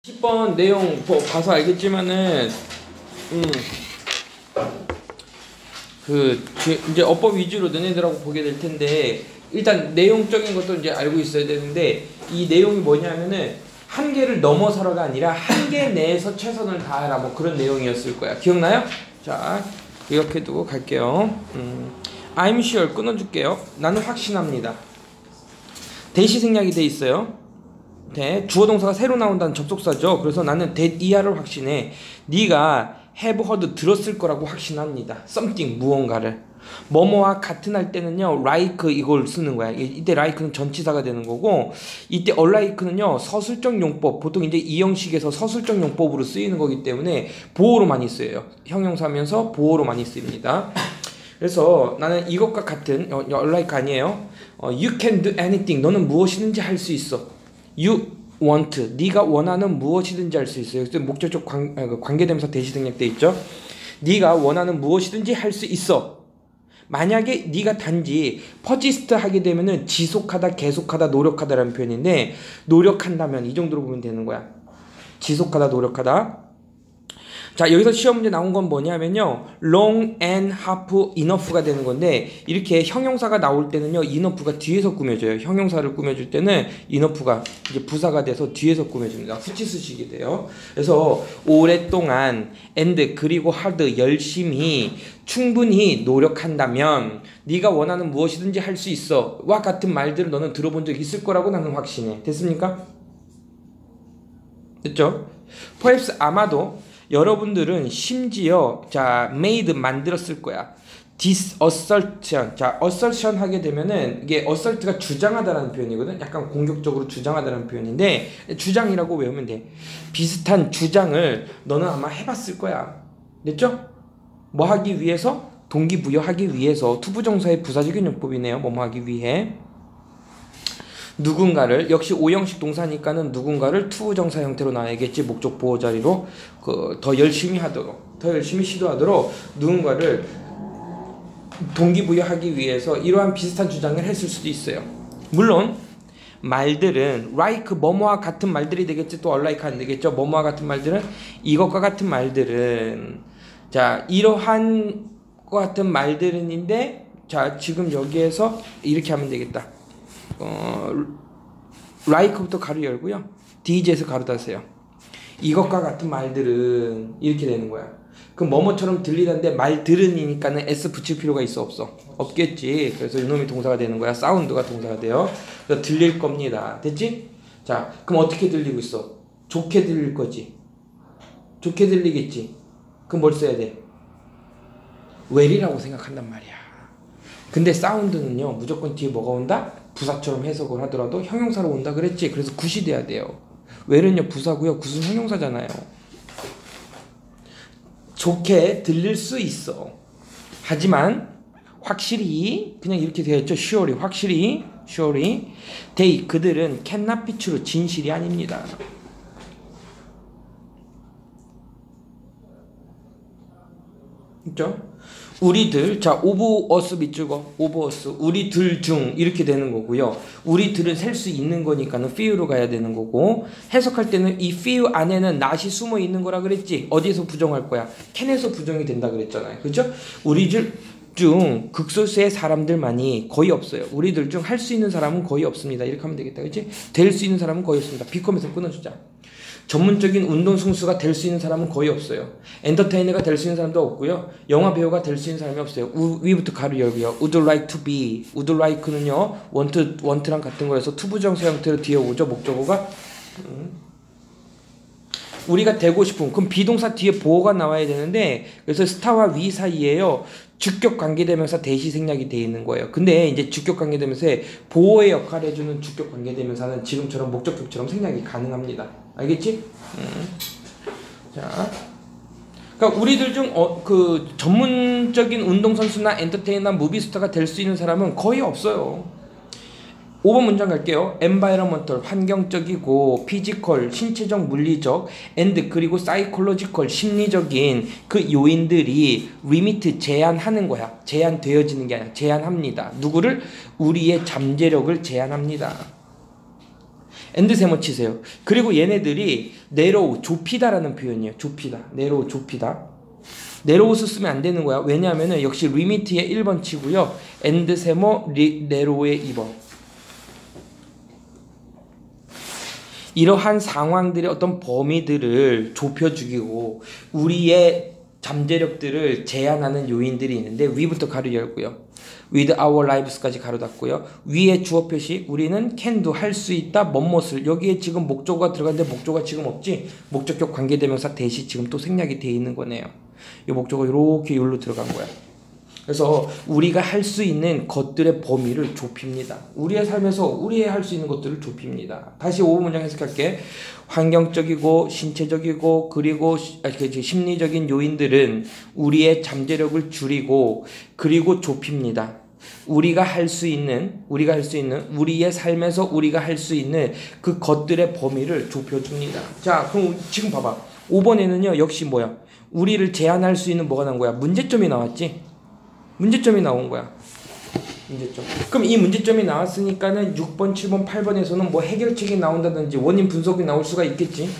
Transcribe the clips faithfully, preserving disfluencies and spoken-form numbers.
십 번 내용 뭐 봐서 알겠지만은 음, 그 이제 어법 위주로 너네들하고 보게 될 텐데 일단 내용적인 것도 이제 알고 있어야 되는데 이 내용이 뭐냐면은 한계를 넘어서라가 아니라 한계 내에서 최선을 다하라 뭐 그런 내용이었을 거야. 기억나요? 자 이렇게 두고 갈게요. 음, I'm sure 끊어줄게요. 나는 확신합니다. 대시 생략이 돼 있어요. 네, 주어 동사가 새로 나온다는 접속사죠. 그래서 나는 that 이하를 확신해. 네가 have heard 들었을 거라고 확신합니다. something 무언가를 뭐뭐와 같은 할 때는요 like 이걸 쓰는 거야. 이때 like는 전치사가 되는 거고 이때 unlike는요 서술적 용법 보통 이제 이 형식에서 서술적 용법으로 쓰이는 거기 때문에 보어로 많이 쓰여요. 형용사면서 보어로 많이 쓰입니다. 그래서 나는 이것과 같은 어, unlike 아니에요. 어, you can do anything. 너는 무엇이든지 할 수 있어. You want. 네가 원하는 무엇이든지 할 수 있어요. 그래서 목적적 관, 관계대명사 대시 생략돼 있죠. 네가 원하는 무엇이든지 할 수 있어. 만약에 네가 단지 퍼지스트 하게 되면은 지속하다, 계속하다, 노력하다라는 표현인데 노력한다면 이 정도로 보면 되는 거야. 지속하다, 노력하다. 자 여기서 시험 문제 나온 건 뭐냐면요 long and half enough가 되는 건데 이렇게 형용사가 나올 때는요 enough가 뒤에서 꾸며져요. 형용사를 꾸며줄 때는 enough가 이제 부사가 돼서 뒤에서 꾸며줍니다. 수치수식이 돼요. 그래서 오랫동안 and 그리고 hard 열심히 충분히 노력한다면 네가 원하는 무엇이든지 할 수 있어 와 같은 말들을 너는 들어본 적 있을 거라고 나는 확신해. 됐습니까? 됐죠? perhaps 아마도 여러분들은 심지어 자 made 만들었을 거야. this assertion 자 assertion 하게 되면은 이게 assert가 주장하다라는 표현이거든. 약간 공격적으로 주장하다라는 표현인데 주장이라고 외우면 돼. 비슷한 주장을 너는 아마 해봤을 거야. 됐죠? 뭐 하기 위해서? 동기부여하기 위해서. 투부정사의 부사적인 용법이네요. 뭐뭐 하기 위해. 누군가를 역시 오형식 동사니까는 누군가를 투부정사 형태로 나와야겠지. 목적 보호 자리로 그 더 열심히 하도록 더 열심히 시도하도록 누군가를 동기부여하기 위해서 이러한 비슷한 주장을 했을 수도 있어요. 물론 말들은 like 뭐뭐와 같은 말들이 되겠지. 또 unlike 안 되겠죠. 뭐뭐와 같은 말들은 이것과 같은 말들은 자 이러한 것 같은 말들은인데 자 지금 여기에서 이렇게 하면 되겠다. 어, like부터 가로 열고요. 디지에서 가로 닫으세요. 이것과 같은 말들은 이렇게 되는 거야. 그럼 뭐뭐처럼 들리던데 말들은이니까는 s 붙일 필요가 있어 없어? 없겠지. 그래서 이놈이 동사가 되는 거야. 사운드가 동사가 돼요. 그래서 들릴 겁니다. 됐지? 자, 그럼 어떻게 들리고 있어? 좋게 들릴 거지. 좋게 들리겠지. 그럼 뭘 써야 돼? well이라고 생각한단 말이야. 근데 사운드는요 무조건 뒤에 뭐가 온다? 부사처럼 해석을 하더라도 형용사로 온다 그랬지. 그래서 굿이 돼야 돼요. well은요 부사고요. 굿은 형용사잖아요. 좋게 들릴 수 있어. 하지만 확실히 그냥 이렇게 되어있죠. surely 확실히 surely they 그들은 cannot be true 진실이 아닙니다. 있죠? 우리들 자 of us 밑줄거 of us 우리들 중 이렇게 되는 거고요. 우리들은 셀 수 있는 거니까는 few로 가야 되는 거고 해석할 때는 이 few 안에는 not이 숨어 있는 거라 그랬지. 어디에서 부정할 거야? can에서 부정이 된다 그랬잖아요. 그죠? 우리들 중 극소수의 사람들만이 거의 없어요. 우리들 중 할 수 있는 사람은 거의 없습니다. 이렇게 하면 되겠다. 그치? 될 수 있는 사람은 거의 없습니다. 비컴에서 끊어주자. 전문적인 운동선수가 될 수 있는 사람은 거의 없어요. 엔터테이너가 될 수 있는 사람도 없고요. 영화 배우가 될 수 있는 사람이 없어요. 우, 위부터 가로 열고요. would like to be. would like는요. want, want랑 같은 거여서 투부정사 형태로 뒤에 오죠. 목적어가. 음. 우리가 되고 싶은 그럼 비동사 뒤에 보어가 나와야 되는데 그래서 스타와 위 사이에요. 주격 관계대명사 대시 생략이 되어 있는 거예요. 근데 이제 주격 관계대명사에 보어의 역할을 해주는 주격 관계대명사는 지금처럼 목적격처럼 생략이 가능합니다. 알겠지? 음. 자, 그러니까 우리들 중 어, 그 전문적인 운동선수나 엔터테이너나 무비스타가 될 수 있는 사람은 거의 없어요. 오 번 문장 갈게요. environmental 환경적이고 physical 신체적 물리적 and 그리고 psychological 심리적인 그 요인들이 limit 제한하는 거야. 제한되어지는 게 아니라 제한합니다. 누구를? 우리의 잠재력을 제한합니다. 엔드세모 치세요. 그리고 얘네들이 narrow, 좁히다라는 표현이에요. 좁히다. narrow, 좁히다. narrow스 쓰면 안 되는 거야. 왜냐하면은 역시 limit의 일 번 치고요. 엔드세모, narrow의 이 번. 이러한 상황들의 어떤 범위들을 좁혀 죽이고 우리의 잠재력들을 제한하는 요인들이 있는데 위부터 가로 열고요. with our lives까지 가로 닫고요. 위에 주어 표시 우리는 can do 할 수 있다 뭐뭇을 여기에 지금 목적어가 들어갔는데 목적어가 지금 없지. 목적격 관계대명사 대시 지금 또 생략이 돼 있는 거네요. 이 목적어 이렇게 여기로 들어간 거야. 그래서 우리가 할 수 있는 것들의 범위를 좁힙니다. 우리의 삶에서 우리의 할 수 있는 것들을 좁힙니다. 다시 오 문장 해석할게. 환경적이고 신체적이고 그리고 심리적인 요인들은 우리의 잠재력을 줄이고 그리고 좁힙니다. 우리가 할 수 있는 우리가 할 수 있는 우리의 삶에서 우리가 할 수 있는 그 것들의 범위를 좁혀줍니다. 자, 그럼 지금 봐봐. 오 번에는요 역시 뭐야? 우리를 제한할 수 있는 뭐가 나온 거야? 문제점이 나왔지? 문제점이 나온 거야. 문제점. 그럼 이 문제점이 나왔으니까는 육 번, 칠 번, 팔 번에서는 뭐 해결책이 나온다든지 원인 분석이 나올 수가 있겠지.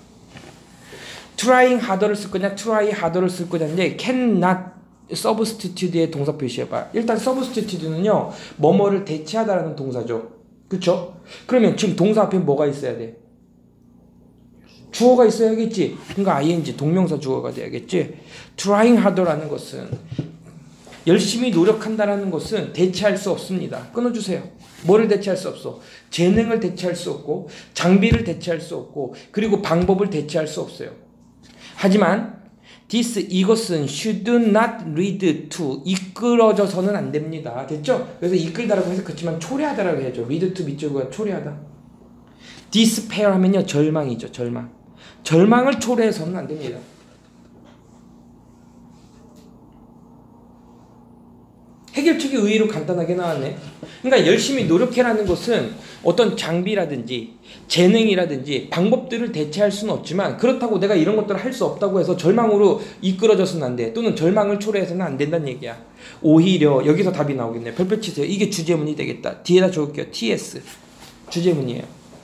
trying harder를 쓸 거냐, try harder를 쓸 거냐인데 cannot substitute의 동사 표시해봐. 일단 substitute는요 뭐뭐를 대체하다라는 동사죠. 그쵸? 그러면 지금 동사 앞에 뭐가 있어야 돼? 주어가 있어야겠지. 그러니까 아이엔지 동명사 주어가 돼야겠지. trying harder라는 것은 열심히 노력한다라는 것은 대체할 수 없습니다. 끊어주세요. 뭐를 대체할 수 없어? 재능을 대체할 수 없고 장비를 대체할 수 없고 그리고 방법을 대체할 수 없어요. 하지만 this 이것은 should not lead to 이끌어져서는 안 됩니다. 됐죠? 그래서 이끌다라고 해서 그렇지만 초래하다라고 해야죠. lead to 밑줄과 초래하다. despair 하면요 절망이죠. 절망. 절망을 초래해서는 안 됩니다. 해결책이 의외로 간단하게 나왔네. 그러니까 열심히 노력해라는 것은 어떤 장비라든지 재능이라든지 방법들을 대체할 수는 없지만 그렇다고 내가 이런 것들을 할 수 없다고 해서 절망으로 이끌어져서는 안 돼. 또는 절망을 초래해서는 안 된다는 얘기야. 오히려 여기서 답이 나오겠네. 별표 치세요. 이게 주제문이 되겠다. 뒤에다 적을게요. 티에스. 주제문이에요.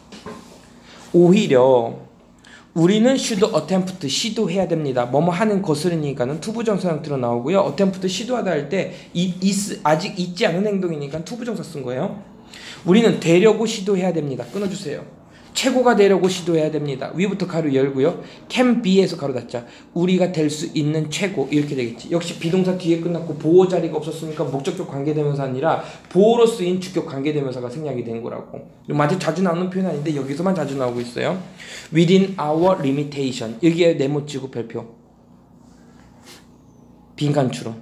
오히려 우리는 should attempt 시도해야 됩니다. 뭐뭐 하는 것을이니까는 투부정사 형태로 나오고요. attempt 시도하다 할 때 아직 있지 않은 행동이니까 투부정사 쓴 거예요. 우리는 되려고 시도해야 됩니다. 끊어주세요. 최고가 되려고 시도해야 됩니다. 위부터 가로 열고요. can be에서 가로 닫자. 우리가 될 수 있는 최고 이렇게 되겠지. 역시 비동사 뒤에 끝났고 보호 자리가 없었으니까 목적격 관계대명사 아니라 보호로 쓰인 주격 관계대명사가 생략이 된 거라고. 아주 자주 나오는 표현 아닌데 여기서만 자주 나오고 있어요. within our limitation. 여기에 네모 치고 별표. 빈칸 추론.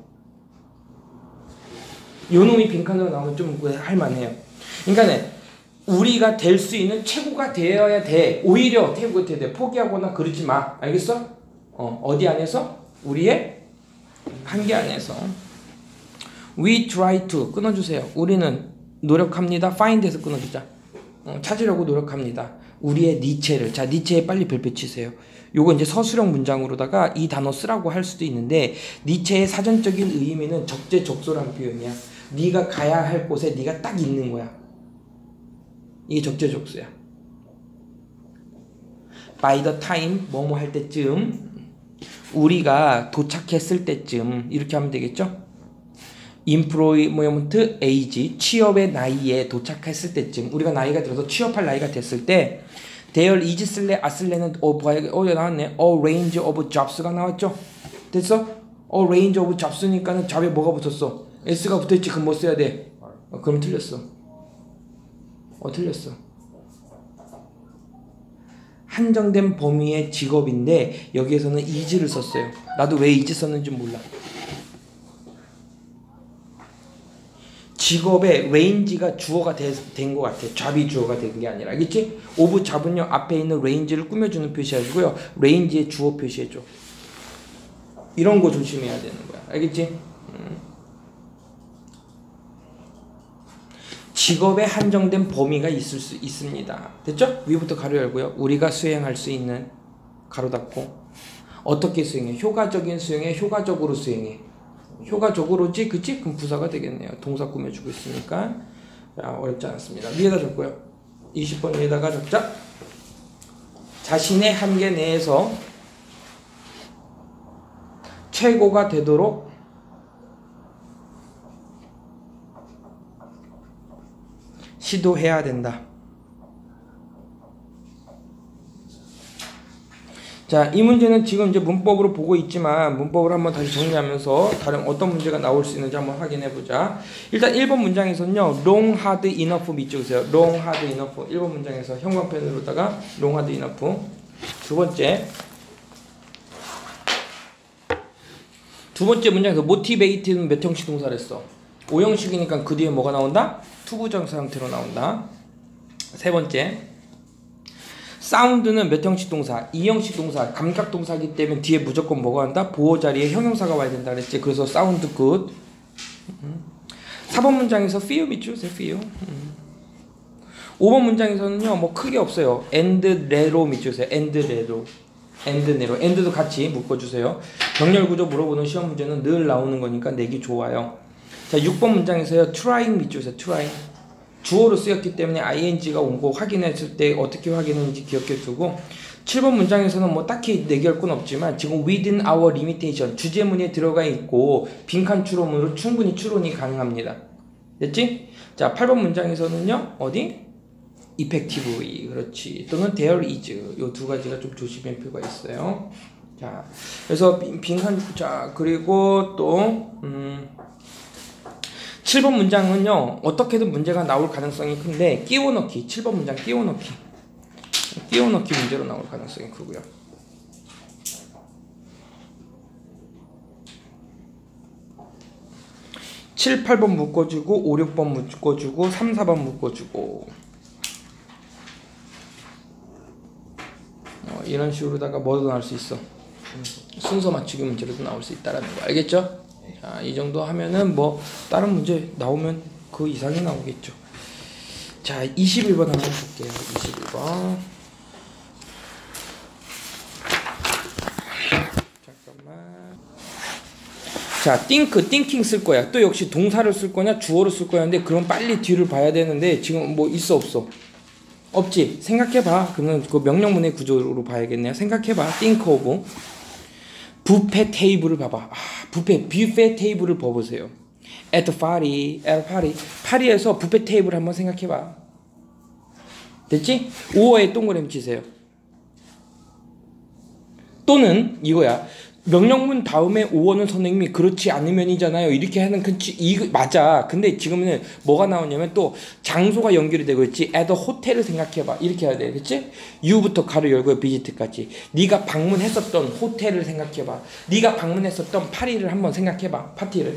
요 놈이 빈칸으로 나오면 좀 할만해요. 그러니까 우리가 될 수 있는 최고가 되어야 돼. 오히려 태우고 돼. 포기하거나 그러지 마. 알겠어? 어, 어디 안에서? 우리의 한계 안에서. We try to 끊어주세요. 우리는 노력합니다. find에서 끊어주자. 어, 찾으려고 노력합니다. 우리의 니체를. 자, 니체에 빨리 별표 치세요. 요거 이제 서술형 문장으로다가 이 단어 쓰라고 할 수도 있는데 니체의 사전적인 의미는 적재적소라는 표현이야. 네가 가야 할 곳에 네가 딱 있는 거야. 이게 적재적소야. by the time 뭐뭐 할 때쯤 우리가 도착했을 때쯤 이렇게 하면 되겠죠? employment age 취업의 나이에 도착했을 때쯤 우리가 나이가 들어서 취업할 나이가 됐을 때 there is 쓸래 아 쓸래는 어 봐야 어 나왔네. a range of jobs가 나왔죠? 됐어? a range of jobs니까는 잡에 뭐가 붙었어? s가 붙어있지. 그럼 뭐 써야 돼? 어, 그럼 틀렸어. 어 틀렸어. 한정된 범위의 직업인데 여기에서는 is를 썼어요. 나도 왜 is 썼는지 몰라. 직업의 range가 주어가 된 것 같아. job이 주어가 된 게 아니라. 알겠지? of job은요 앞에 있는 range를 꾸며주는 표시해주고요. range의 주어 표시해줘. 이런 거 조심해야 되는 거야. 알겠지? 음. 직업에 한정된 범위가 있을 수 있습니다. 됐죠? 위부터 가로 열고요. 우리가 수행할 수 있는 가로 닫고 어떻게 수행해? 효과적인 수행해? 효과적으로 수행해? 효과적으로지? 그치? 그럼 부사가 되겠네요. 동사 꾸며주고 있으니까 자, 어렵지 않습니다. 위에다 적고요. 이십 번 위에다가 적자. 자신의 한계 내에서 최고가 되도록 시도해야 된다. 자, 이 문제는 지금 이제 문법으로 보고 있지만 문법을 한번 다시 정리하면서 다른 어떤 문제가 나올 수 있는지 한번 확인해 보자. 일단 일 번 문장에서는요. long hard enough 밑줄으세요. long hard enough. 일 번 문장에서 형광펜으로다가 long hard enough. 두 번째. 두 번째 문장에서 motivate는 몇 형식 동사를 했어? 오 형식이니까 그 뒤에 뭐가 나온다? 투부정사 형태로 나온다. 세 번째. 사운드는 몇 형식 동사? 이 형식 동사, 감각 동사이기 때문에 뒤에 무조건 뭐가 한다? 보호 자리에 형용사가 와야 된다 그랬지. 그래서 사운드 굿. 사 번 문장에서 feel 밑줄 세 feel. 오 번 문장에서는요, 뭐 크게 없어요. and 레로 밑줄 세 and 레로. and 네로. and도 같이 묶어주세요. 병렬 구조 물어보는 시험 문제는 늘 나오는 거니까 내기 좋아요. 자, 육 번 문장에서요, trying 밑줄 세 trying. 주어로 쓰였기 때문에 ing가 온 거 확인했을 때 어떻게 확인했는지 기억해 두고, 칠 번 문장에서는 뭐 딱히 내기할 건 없지만 지금 within our limitation 주제문에 들어가 있고 빈칸 추론으로 충분히 추론이 가능합니다. 됐지? 자, 팔 번 문장에서는요 어디? effectively 그렇지 또는 there is 요 두 가지가 좀 조심할 필요가 있어요. 자, 그래서 빈칸 자 그리고 또 음. 칠 번 문장은요 어떻게든 문제가 나올 가능성이 큰데 끼워넣기 칠 번 문장 끼워넣기 끼워넣기 문제로 나올 가능성이 크고요. 칠, 팔 번 묶어주고 오, 육 번 묶어주고 삼, 사 번 묶어주고 어, 이런 식으로다가 뭐도 나올 수 있어? 순서 맞추기 문제로도 나올 수 있다라는 거 알겠죠? 자, 이 정도 하면은 뭐 다른 문제 나오면 그 이상이 나오겠죠. 자, 이십일 번 한번 볼게요. 이십일 번. 잠깐만. 자, think, thinking 쓸 거야. 또 역시 동사를 쓸 거냐, 주어를 쓸 거야. 근데 그럼 빨리 뒤를 봐야 되는데 지금 뭐 있어 없어? 없지. 생각해봐. 그러면 그 명령문의 구조로 봐야겠네요. 생각해봐. think of. 뷔페 테이블을 봐봐. 아, 뷔페, 뷔페 테이블을 봐보세요. at the party, at a party. 파리에서 뷔페 테이블 한번 생각해봐. 됐지? 오어에 동그라미 치세요. 또는 이거야. 명령문 다음에 오어는 선생님이 그렇지 않으면이잖아요. 이렇게 하는 그 이거 맞아. 근데 지금은 뭐가 나오냐면 또 장소가 연결이 되고 있지. at a hotel을 생각해봐. 이렇게 해야 돼. 그치? U부터 가로 열고 비지트까지. 네가 방문했었던 호텔을 생각해봐. 네가 방문했었던 파리를 한번 생각해봐. 파티를.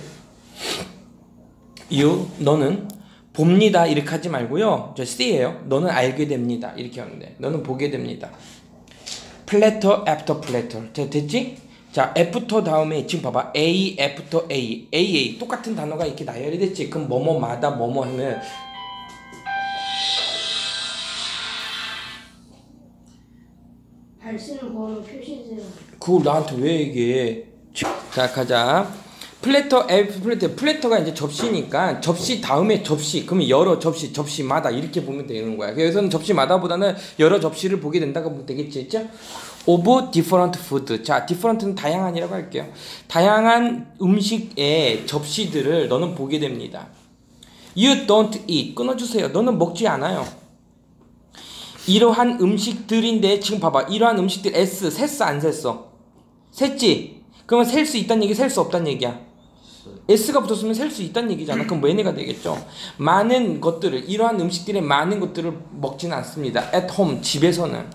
You, 너는 봅니다. 이렇게 하지 말고요. 저 C예요. 너는 알게 됩니다. 이렇게 하는데. 너는 보게 됩니다. platter after platter. 자, 됐지? 자, 애프터 다음에 지금 봐봐. A, 애프터 A, A, A 똑같은 단어가 이렇게 나열이 됐지. 그럼 뭐뭐마다 뭐뭐 하면 잘 쓰는 번호 표시해주세요. 그걸 나한테 왜 얘기해? 자, 가자. 플래터, F 플래터, 플래터가 이제 접시니까 접시 다음에 접시, 그러면 여러 접시, 접시마다 이렇게 보면 되는 거야. 그래서 접시마다보다는 여러 접시를 보게 된다고 보면 되겠지, 있죠? of different food. 자, different는 다양한이라고 할게요. 다양한 음식의 접시들을 너는 보게 됩니다. You don't eat. 끊어주세요. 너는 먹지 않아요. 이러한 음식들인데 지금 봐봐. 이러한 음식들 S 셌어 안 셌어? 셌지? 그러면 셀 수 있다는 얘기, 셀 수 없다는 얘기야. S가 붙었으면 셀 수 있다는 얘기잖아. 그럼 얘네가 되겠죠. 많은 것들을, 이러한 음식들의 많은 것들을 먹지는 않습니다. at home, 집에서는.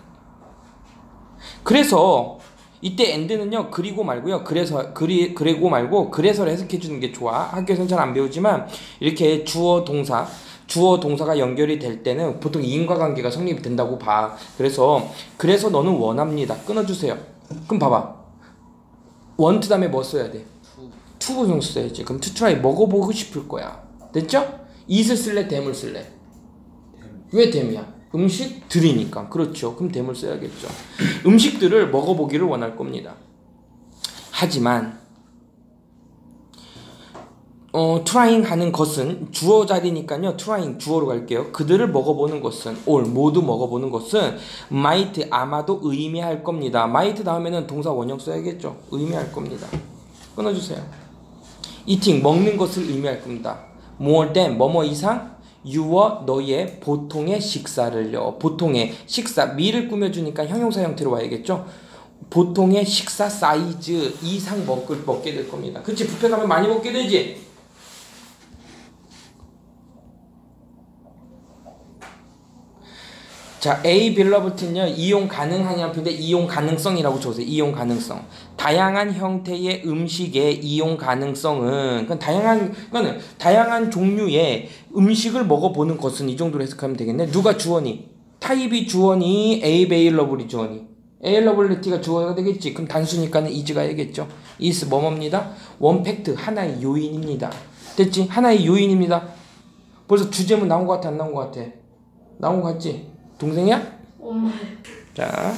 그래서 이때 and는요 그리고 말고요. 그래서 그리 그리고 말고 그래서를 해석해 주는 게 좋아. 학교에서는 잘 안 배우지만 이렇게 주어 동사 주어 동사가 연결이 될 때는 보통 인과관계가 성립이 된다고 봐. 그래서 그래서 너는 원합니다. 끊어주세요. 그럼 봐봐. want 다음에 뭐 써야 돼? to 부정수 써야지. 그럼 to try 먹어보고 싶을 거야. 됐죠? it을 쓸래? tham을 쓸래? 왜 tham이야? 음식들이니까. 그렇죠. 그럼 tham을 써야겠죠. 음식들을 먹어보기를 원할 겁니다. 하지만 어, trying 하는 것은 주어 자리니까요. trying 주어로 갈게요. 그들을 먹어보는 것은 all 모두 먹어보는 것은 might 아마도 의미할 겁니다. might 다음에는 동사 원형 써야겠죠. 의미할 겁니다. 끊어주세요. eating 먹는 것을 의미할 겁니다. more than 뭐뭐 이상 your 너의 보통의 식사를요. 보통의 식사 meal을 꾸며주니까 형용사 형태로 와야겠죠. 보통의 식사 사이즈 이상 먹을, 먹게 될 겁니다. 그치? 뷔페 가면 많이 먹게 되지? 자, availability는요, 이용 가능하냐는 표인데 이용 가능성이라고 적으세요. 이용 가능성. 다양한 형태의 음식의 이용 가능성은, 그건 다양한, 그거는 다양한 종류의 음식을 먹어보는 것은 이 정도로 해석하면 되겠네. 누가 주어니? 타입이 주어니? available이 주어니? availability가 주어가 되겠지. 그럼 단수니까는 is가 해야겠죠. is 뭐뭐입니다? 원 팩트, 하나의 요인입니다. 됐지? 하나의 요인입니다. 벌써 주제문 나온 것 같아, 안 나온 것 같아? 나온 것 같지? 동생이야? 엄마. 자,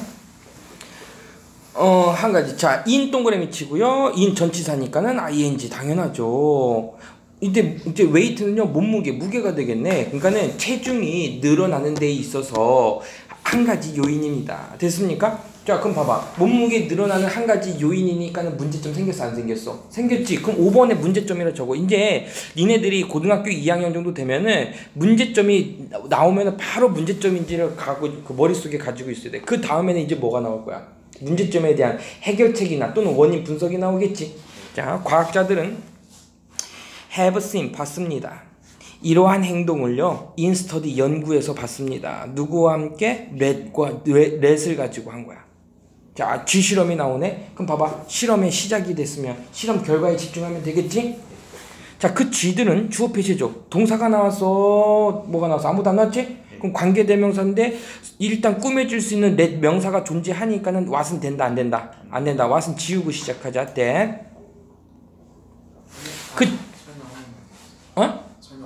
어, 한 가지. 자, in 동그라미 치고요. in 전치사니까는 ing 당연하죠. 이때 이제 weight는요 몸무게, 무게가 되겠네. 그러니까는 체중이 늘어나는 데 있어서 한 가지 요인입니다. 됐습니까? 자, 그럼 봐봐. 몸무게 늘어나는 한 가지 요인이니까는 문제점 생겼어, 안 생겼어? 생겼지. 그럼 오 번에 문제점이라 적어. 이제 니네들이 고등학교 이 학년 정도 되면은 문제점이 나오면은 바로 문제점인지를 가고 그 머릿속에 가지고 있어야 돼. 그 다음에는 이제 뭐가 나올 거야? 문제점에 대한 해결책이나 또는 원인 분석이 나오겠지. 자, 과학자들은 have seen 봤습니다. 이러한 행동을요 in study 연구에서 봤습니다. 누구와 함께? 렛과 렛을 가지고 한 거야. 자, G 실험이 나오네. 그럼 봐봐, 실험의 시작이 됐으면 실험 결과에 집중하면 되겠지. 자, 그 G들은 주어 표시죠. 동사가 나와서 뭐가 나와서 아무도 안 나왔지? 그럼 관계대명사인데 일단 꾸며줄 수 있는 렛 명사가 존재하니까는 what은 된다, 안 된다? 안 된다. what은 지우고 시작하자. 때 그 어?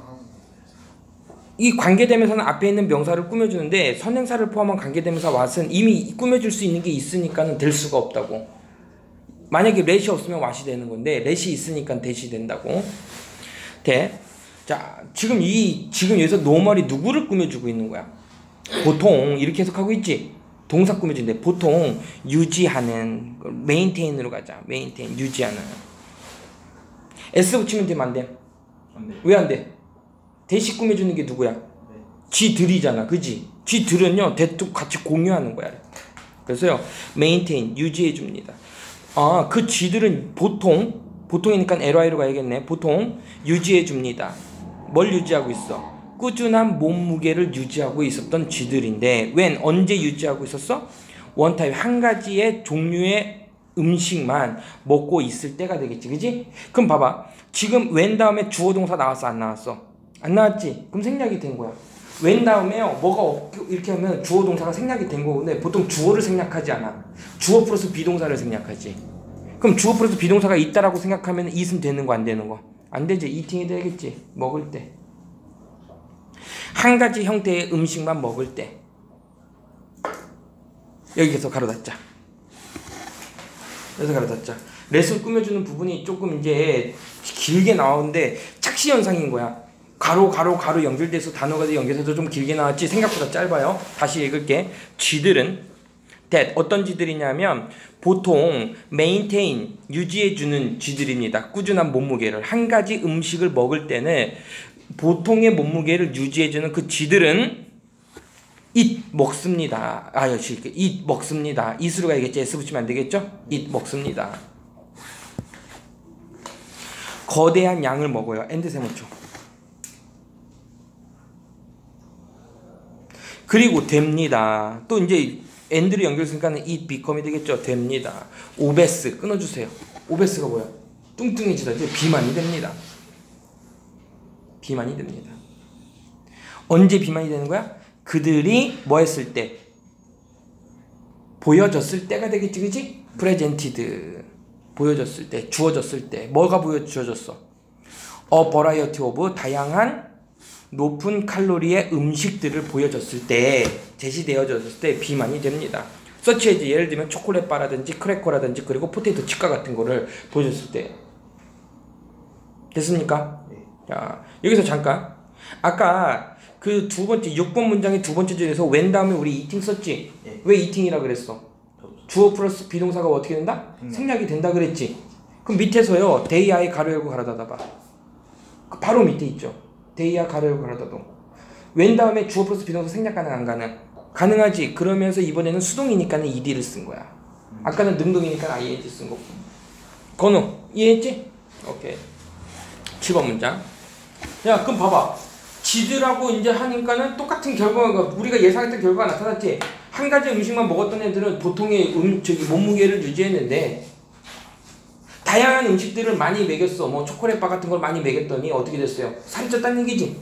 이 관계대명사는 앞에 있는 명사를 꾸며주는데 선행사를 포함한 관계대명사 what은 이미 꾸며줄 수 있는 게 있으니까는 될 수가 없다고. 만약에 let이 없으면 what이 되는 건데 let이 있으니까 that이 된다고. 돼. 자, 지금 이 지금 여기서 normal이 누구를 꾸며주고 있는 거야? 보통 이렇게 해석하고 있지. 동사 꾸며주는데 보통 유지하는 maintain으로 가자. maintain 유지하는. S 붙이면 되면 안 돼? 왜 안 돼? 대시 꾸며주는 게 누구야? 네. 쥐들이잖아, 그지? 쥐들은요 대도 같이 공유하는 거야. 그래서요 maintain 유지해줍니다. 아, 그 쥐들은 보통 보통이니까 ely로 가야겠네. 보통 유지해줍니다. 뭘 유지하고 있어? 꾸준한 몸무게를 유지하고 있었던 쥐들인데 when 언제 유지하고 있었어? 원타입 한 가지의 종류의 음식만 먹고 있을 때가 되겠지, 그지? 그럼 봐봐, 지금 when 다음에 주어 동사 나왔어, 안 나왔어? 안 나왔지? 그럼 생략이 된 거야. when 다음에요 뭐가 없, 이렇게 하면 주어 동사가 생략이 된 거인데 보통 주어를 생략하지 않아. 주어 플러스 비동사를 생략하지. 그럼 주어 플러스 비동사가 있다라고 생각하면 it은 되는 거, 안 되는 거? 안 되지. eating이 되겠지. 먹을 때. 한 가지 형태의 음식만 먹을 때. 여기서 가로 닫자. 여기서 가로 닫자. 렛을 꾸며주는 부분이 조금 이제 길게 나오는데 착시 현상인 거야. 가로 가로 가로 연결돼서 단어가 연결돼서 좀 길게 나왔지 생각보다 짧아요. 다시 읽을게. 쥐들은 that 어떤 쥐들이냐면 보통 maintain 유지해주는 쥐들입니다. 꾸준한 몸무게를 한 가지 음식을 먹을 때는 보통의 몸무게를 유지해주는 그 쥐들은 eat 먹습니다. 아 역시 eat 먹습니다. eat으로 가야겠지. s 붙이면 안 되겠죠? eat 먹습니다. 거대한 양을 먹어요. and 세모초. 그리고 됩니다. 또 이제 and를 연결했으니까 it become이 되겠죠. 됩니다. 오베스 끊어주세요. 오베스가 뭐야? 뚱뚱해지다. 이제 비만이 됩니다. 비만이 됩니다. 언제 비만이 되는 거야? 그들이 뭐 했을 때? 보여졌을 때가 되겠지, 그치? presented. 보여졌을 때, 주어졌을 때. 뭐가 보여주어졌어? A variety of 다양한 높은 칼로리의 음식들을 보여줬을 때, 제시되어졌을 때 비만이 됩니다. such as 예를 들면 초콜릿바라든지 크래커라든지 그리고 포테이토 칩과 같은 거를 보여줬을 때. 됐습니까? 네. 자, 여기서 잠깐. 아까 그 두 번째 육 번 문장의 두 번째 줄에서 when 다음에 우리 eating 썼지? 네. 왜 eating이라 그랬어? 주어 플러스 비동사가 어떻게 된다? 생략. 생략이 된다 그랬지? 그럼 밑에서요. they 아예 가로 열고 가로 닫아봐. 바로 밑에 있죠. they 아 가로 열고 가로 닫아. when 다음에 주어 플러스 비동사 생략 가능 안 가능? 가능하지. 그러면서 이번에는 수동이니까는 ed를 쓴 거야. 아까는 능동이니까 ing 쓴 거고. 건우 이해했지? 오케이. 칠 번 문장. 야 그럼 봐봐. 지들하고 이제 하니까는 똑같은 결과가 우리가 예상했던 결과가 나타났지. 한 가지 음식만 먹었던 애들은 보통의 음 저기 몸무게를 유지했는데 다양한 음식들을 많이 먹였어. 뭐 초콜릿바 같은 걸 많이 먹였더니 어떻게 됐어요? 살이 쪘다는 얘기지.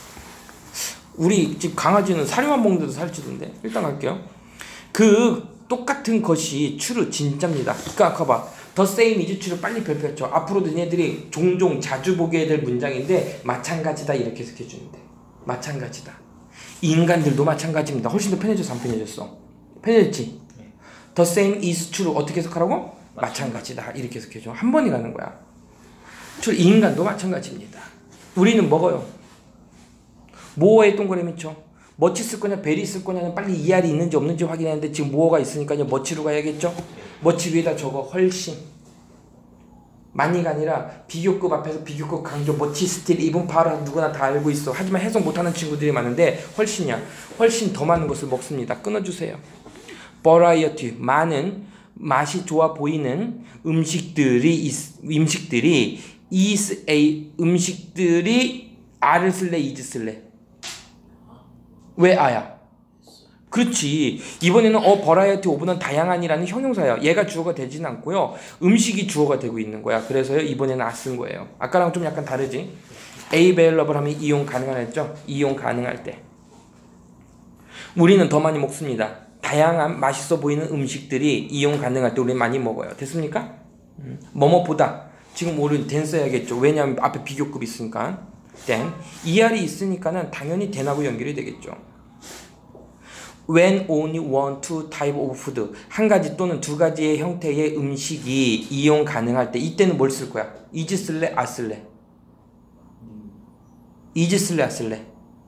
우리 집 강아지는 사료만 먹는데도 살이 찌던데. 일단 갈게요. 그 똑같은 것이 true 진짜입니다. 그러니까 아까 봐. The same is true를 빨리 별표했죠. 앞으로도 얘네들이 종종 자주 보게 될 문장인데 마찬가지다 이렇게 해석해 주는데. 마찬가지다. 인간들도 마찬가지입니다. 훨씬 더 편해져서 안 편해졌어? 편해졌지? 네. The same is true 어떻게 해석하라고? 마찬가지다 이렇게 해석해 줘. 한 번이 가는 거야. true 인간도 마찬가지입니다. 우리는 먹어요. 뭐에 동그라미 쳐? 머치 쓸 거냐 베리 쓸 거냐는 빨리 이알이 있는지 없는지 확인하는데 지금 뭐가 있으니까 이제 머치로 가야겠죠? 머치 위에다 적어 훨씬. 많이가 아니라 비교급 앞에서 비교급 강조 머치 스틸 이분 바로 누구나 다 알고 있어. 하지만 해석 못하는 친구들이 많은데 훨씬이야. 훨씬 더 많은 것을 먹습니다. 끊어주세요. variety 많은 맛이 좋아 보이는 음식들이 있, 음식들이 is a 음식들이 a를 쓸래 is 쓸래? 왜 아야? 그렇지. 이번에는 어 버라이어티 오브는 다양한이라는 형용사야. 얘가 주어가 되지는 않고요. 음식이 주어가 되고 있는 거야. 그래서요 이번에는 아 쓴 거예요. 아까랑 좀 약간 다르지? available 하면 이용 가능한 했죠? 이용 가능할 때. 우리는 더 많이 먹습니다. 다양한 맛있어 보이는 음식들이 이용 가능할 때 우리는 많이 먹어요. 됐습니까? 음. 뭐뭐보다. 지금 우리는 댄 써야겠죠. 왜냐하면 앞에 비교급 있으니까. 댄. 이알이 있으니까는 당연히 댄하고 연결이 되겠죠. When only one, two type of food 한 가지 또는 두 가지의 형태의 음식이 이용 가능할 때 이때는 뭘 쓸 거야? is 쓸래? 아 쓸래? is 쓸래? 아 쓸래?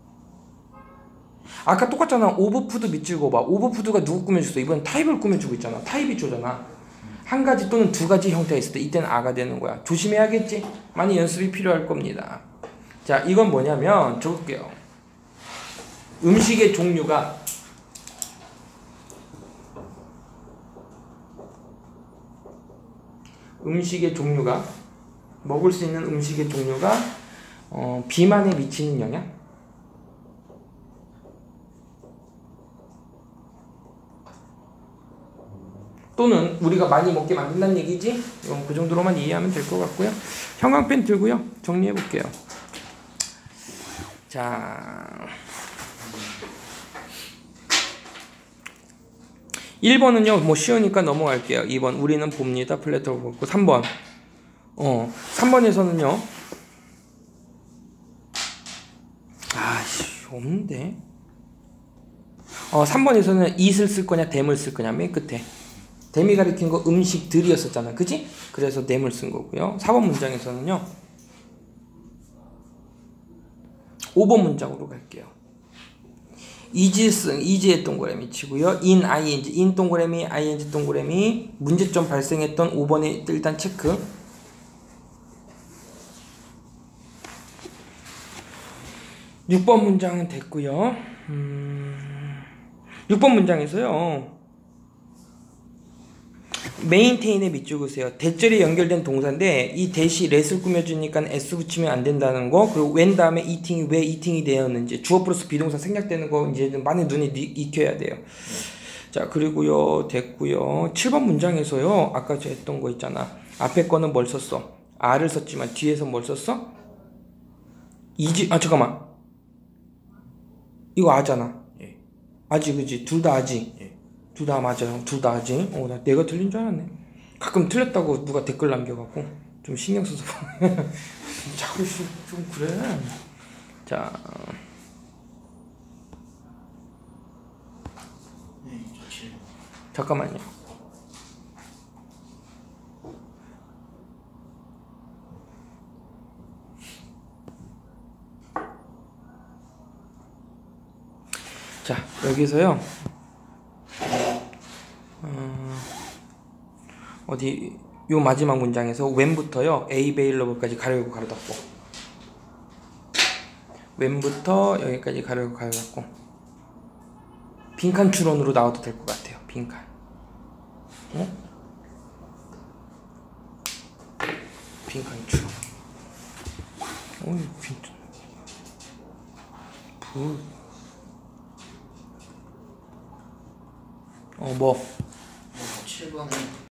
아까 똑같잖아. of food 밑줄 그어봐. of food가 누구 꾸며줬어? 이번엔 타입을 꾸며주고 있잖아. 타입이 주잖아. 한 가지 또는 두 가지 형태가 있을 때 이때는 아가 되는 거야. 조심해야겠지? 많이 연습이 필요할 겁니다. 자, 이건 뭐냐면 적을게요. 음식의 종류가 음식의 종류가 먹을 수 있는 음식의 종류가 어, 비만에 미치는 영향? 또는 우리가 많이 먹게 만든다는 얘기지? 이건 그 정도로만 이해하면 될 것 같고요. 형광펜 들고요. 정리해 볼게요. 자, 일 번은요 뭐 쉬우니까 넘어갈게요. 이 번 우리는 봅니다. 플래터 보고. 삼 번 어 삼 번에서는요 아씨 없는데 어 삼 번에서는 it을 쓸 거냐 them을 쓸 거냐 맨 끝에 them이 가리킨 거 음식들이었었잖아. 그지? 그래서 them을 쓴 거고요. 사 번 문장에서는요 오 번 문장으로 갈게요. is, is의 동그라미 치고요. in, ing, in 동그라미, ing 동그라미 문제점 발생했던 오 번에 일단 체크. 육 번 문장은 됐고요. 음, 육 번 문장에서요. maintain에 밑줄 그으세요. 대절에 연결된 동사인데 이 대시 let을 꾸며주니까 s 붙이면 안 된다는 거. 그리고 when 다음에 eating이 왜 eating이 되었는지 주어 플러스 비동사 생략되는 거 이제 많이 눈에 익혀야 돼요. 네. 자 그리고요 됐고요. 칠 번 문장에서요 아까 저 했던 거 있잖아. 앞에 거는 뭘 썼어? a를 썼지만 뒤에서 뭘 썼어? 이지 아 잠깐만 이거 아잖아. 예. 아지 그지 둘 다 아지. 예. 둘 다 맞아요. 둘 다 하지. 어, 나 내가 틀린 줄 알았네. 가끔 틀렸다고 누가 댓글 남겨갖고 좀 신경 써서 자꾸 좀 그래. 자, 네, 좋지. 잠깐만요. 자, 여기서요. 어, 어디 요 마지막 문장에서 when부터요 available까지 가로열고 가로 닫고, when부터 여기까지 가로열고 가로 닫고, 빈칸 추론으로 나와도 될 것 같아요. 빈칸. 어? 빈칸 추론. 어이, 빈칸. 부. 어, 뭐? 칠 번은